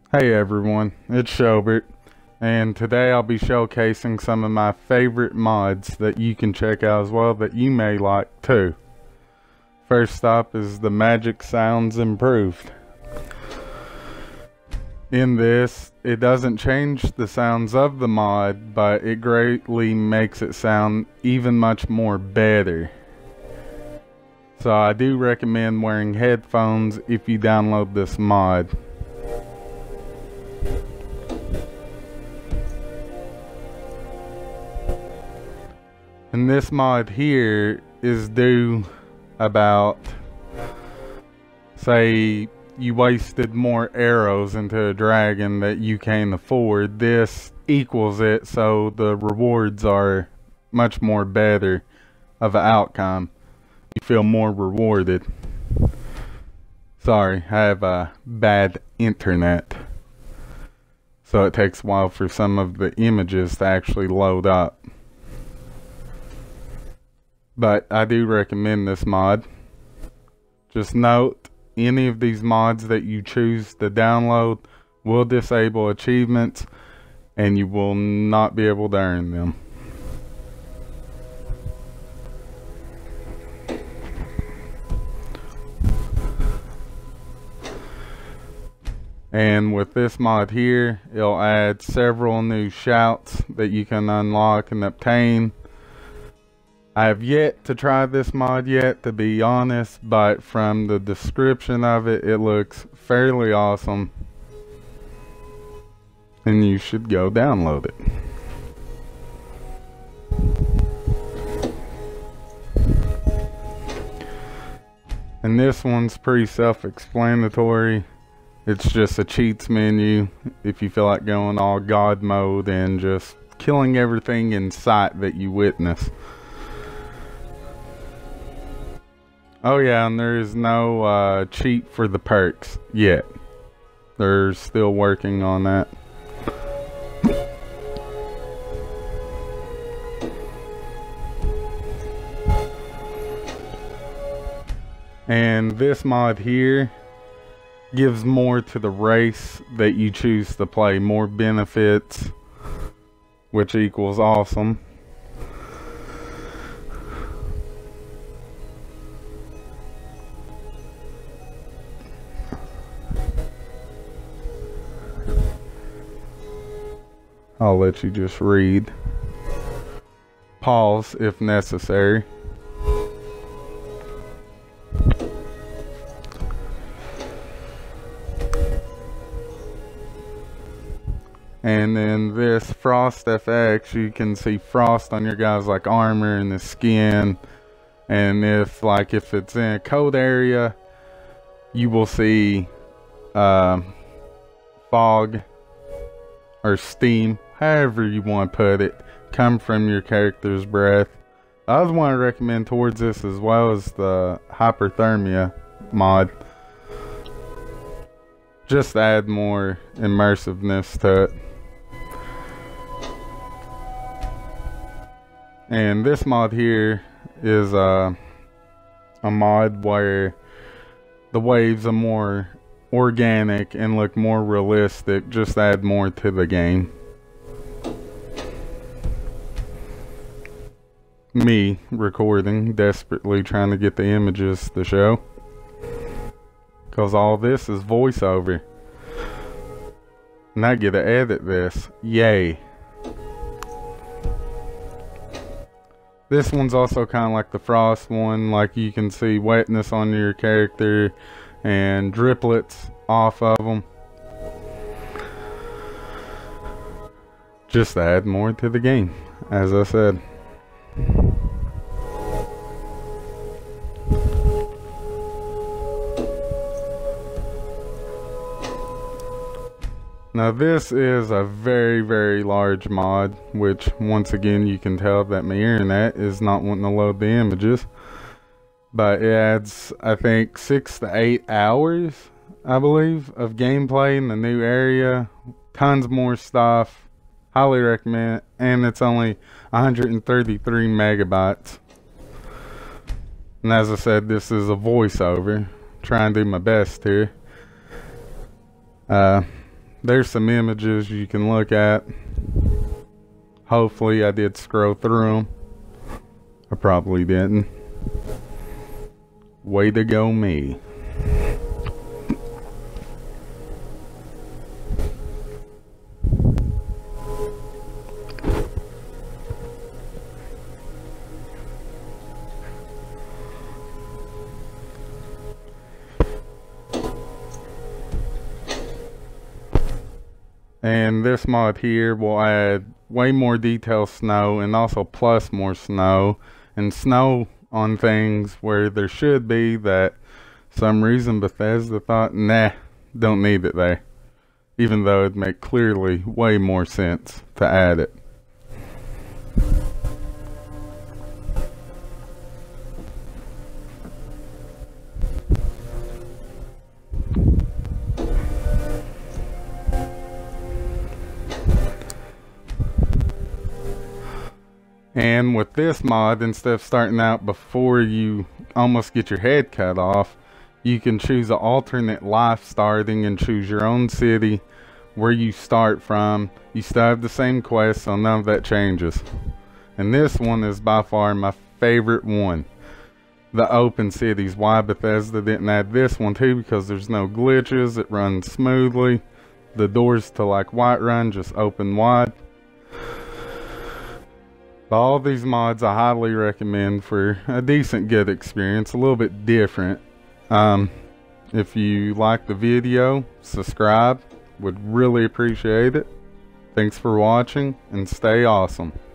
Hey everyone, it's Showbert, and today I'll be showcasing some of my favorite mods that you can check out as well that you may like too. First up is the Magic Sounds Improved. In this, it doesn't change the sounds of the mod, but it greatly makes it sound even much more better. So I do recommend wearing headphones if you download this mod. And this mod here is due about, say you wasted more arrows into a dragon that you can't afford. This equals it, so the rewards are much more better of an outcome. You feel more rewarded. Sorry, I have a bad internet, so it takes a while for some of the images to actually load up. But I do recommend this mod. Just note, any of these mods that you choose to download will disable achievements and you will not be able to earn them. And with this mod here, it'll add several new shouts that you can unlock and obtain. I have yet to try this mod yet, to be honest, but from the description of it, it looks fairly awesome. And you should go download it. And this one's pretty self-explanatory. It's just a cheats menu if you feel like going all God mode and just killing everything in sight that you witness. Oh yeah, and there is no cheat for the perks yet. They're still working on that. And this mod here gives more to the race that you choose to play. More benefits, which equals awesome. I'll let you just read. Pause if necessary. And then this Frost FX, you can see frost on your guys like armor and the skin. And if it's in a cold area, you will see fog or steam, however you want to put it, come from your character's breath. The other one I recommend towards this as well is the hyperthermia mod. Just to add more immersiveness to it. And this mod here is a mod where the waves are more organic and look more realistic. Just add more to the game. Me recording, desperately trying to get the images to show, cause all this is voiceover and I get to edit this. Yay. This one's also kind of like the frost one, like you can see wetness on your character and driplets off of them. Just to add more to the game, as I said. Now this is a very, very large mod, which once again you can tell that my internet is not wanting to load the images. But it adds, I think, 6 to 8 hours, I believe, of gameplay in the new area. Tons more stuff. Highly recommend it. And it's only 133 megabytes. And as I said, this is a voiceover. Try and do my best here. there's some images you can look at. Hopefully I did scroll through them. I probably didn't. Way to go me. And this mod here will add way more detailed snow, and also plus more snow, and snow on things where there should be that some reason Bethesda thought, nah, don't need it there. Even though it'd make clearly way more sense to add it. And with this mod, instead of starting out before you almost get your head cut off, you can choose an alternate life starting and choose your own city where you start from. You still have the same quest, so none of that changes. And this one is by far my favorite one. The open cities. Why Bethesda didn't add this one too, because there's no glitches, it runs smoothly. The doors to like Whiterun just open wide. All these mods I highly recommend for a decent good experience, a little bit different. If you like the video, subscribe, would really appreciate it. Thanks for watching, and stay awesome.